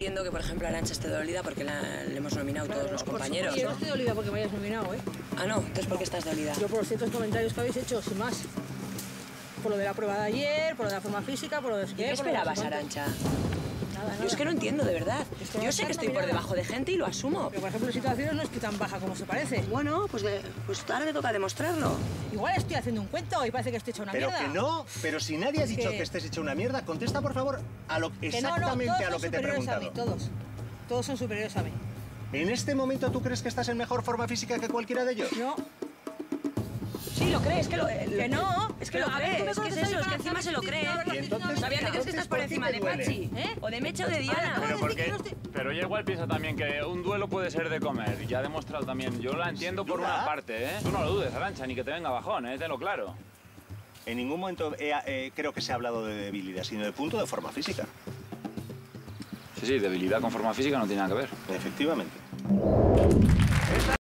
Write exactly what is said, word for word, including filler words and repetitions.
entiendo que, por ejemplo, Arantxa esté dolida porque la, le hemos nominado Claro, todos los por compañeros, supuesto, yo ¿no? no estoy dolida porque me hayas nominado, ¿eh? Ah, no, entonces ¿por qué estás dolida? Yo por los ciertos comentarios que habéis hecho, sin más. Por lo de la prueba de ayer, por lo de la forma física, por lo de... ¿Y qué esperabas, Arantxa? Nada, nada. Yo es que no entiendo, de verdad. Es que no Yo sé que estás estoy por nominada. debajo de gente y lo asumo. Pero, por ejemplo, en situaciones no estoy tan baja como se parece. Bueno, pues, le- pues ahora le toca demostrarlo. Igual estoy haciendo un cuento y parece que estoy hecha una Pero mierda. que no, pero si nadie ha Es dicho que- que estés hecha una mierda, contesta por favor a lo, Que no, no, exactamente todos a lo son que te he superiores a preguntado. mí, todos. Todos son superiores a mí. ¿En este momento tú crees que estás en mejor forma física que cualquiera de ellos? No, Sí, lo crees, que lo... que no. Es que lo A ver, tú me crees, es que es conoces eso, es que a mí, encima se lo ¿sabes? cree. Sí, sí, Y entonces, ¿Sabías que crees que estás por entonces, encima ¿por de qué te Pachi? duele? ¿Eh? O de Mecha o de Diana. Ahora, Pero, decir porque, que no estoy- pero ella igual piensa también que un duelo puede ser de comer. Y ya ha demostrado también. Yo la entiendo por duda. una parte, ¿eh? Tú no lo dudes, Arantxa, ni que te venga bajón, ¿eh? Tenlo claro. En ningún momento he- eh, creo que se ha hablado de debilidad, sino de punto de forma física. Sí, sí, debilidad con forma física no tiene nada que ver. Efectivamente.